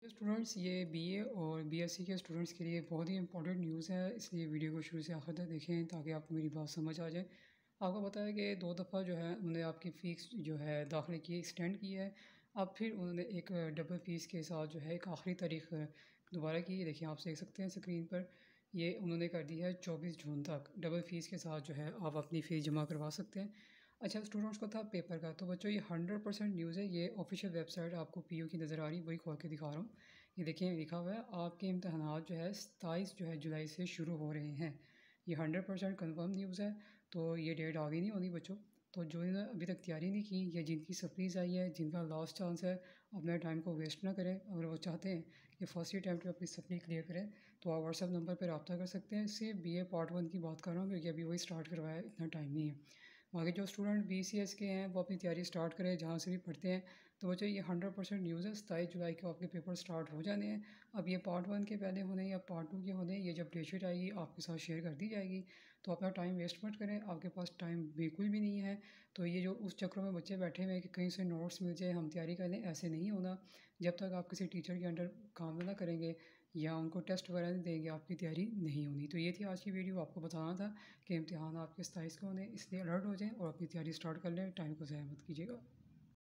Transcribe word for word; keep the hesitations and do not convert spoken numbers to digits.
Students, ये BA और BSc के स्टूडेंट्स के लिए बहुत ही इंपॉर्टेंट न्यूज़ है, इसलिए वीडियो को शुरू से आखिर तक देखें ताकि आपको मेरी बात समझ आ जाए। आपको पता है कि दो दफ़ा जो है उन्होंने आपकी फ़ीस जो है दाखिले की एक्सटेंड की है। अब फिर उन्होंने एक डबल फ़ीस के साथ जो है एक आखिरी तारीख दोबारा की है। देखिए, आप देख सकते हैं स्क्रीन पर, ये उन्होंने कर दी है चौबीस जून तक। डबल फ़ीस के साथ जो है आप अपनी फ़ीस जमा करवा सकते हैं। अच्छा, स्टूडेंट्स को था पेपर का, तो बच्चों ये हंड्रेड परसेंट न्यूज़ है। ये ऑफिशियल वेबसाइट आपको पीयू की नज़र आ रही है, वही खोल के दिखा रहा हूँ। ये देखिए, लिखा हुआ है आपके इम्तहानात जो है सत्ताईस जो है जुलाई से शुरू हो रहे हैं। ये हंड्रेड परसेंट कन्फर्म न्यूज़ है, तो ये डेट आगे नहीं होनी बच्चों। तो जो इन्होंने अभी तक तैयारी नहीं की या जिनकी सप्लीज़ आई है, जिनका लास्ट चांस है, अपने टाइम को वेस्ट ना करें। अगर वो चाहते हैं कि फर्स्ट अटैम्प्ट में अपनी सप्ली क्लियर करें, तो आप व्हाट्सअप नंबर पर रब्ता कर सकते हैं। सिर्फ बी ए पार्ट वन की बात कर रहा हूँ क्योंकि अभी वही स्टार्ट करवाया, इतना टाइम नहीं है। बाकी जो स्टूडेंट बी सी एस के हैं वो अपनी तैयारी स्टार्ट करें जहाँ से भी पढ़ते हैं। तो बच्चों ये हंड्रेड परसेंट न्यूज़ है, सत्ताईस जुलाई को आपके पेपर स्टार्ट हो जाने हैं। अब ये पार्ट वन के पहले होने या पार्ट टू के होने, ये जब डेटशीट आएगी आपके साथ शेयर कर दी जाएगी। तो अपना टाइम वेस्ट मत करें, आपके पास टाइम बिल्कुल भी नहीं है। तो ये जो उस चक्रों में बच्चे बैठे हुए हैं कि कहीं से नोट्स मिल जाए हम तैयारी कर लें, ऐसे नहीं होना। जब तक आप किसी टीचर के अंडर काम ना करेंगे या उनको टेस्ट वगैरह नहीं देंगे, आपकी तैयारी नहीं होनी। तो ये थी आज की वीडियो, आपको बताना था कि इम्तिहान आपके सत्ताईस को होने, इसलिए अलर्ट हो जाएं और अपनी तैयारी स्टार्ट कर लें, टाइम को ज़ाया मत कीजिएगा।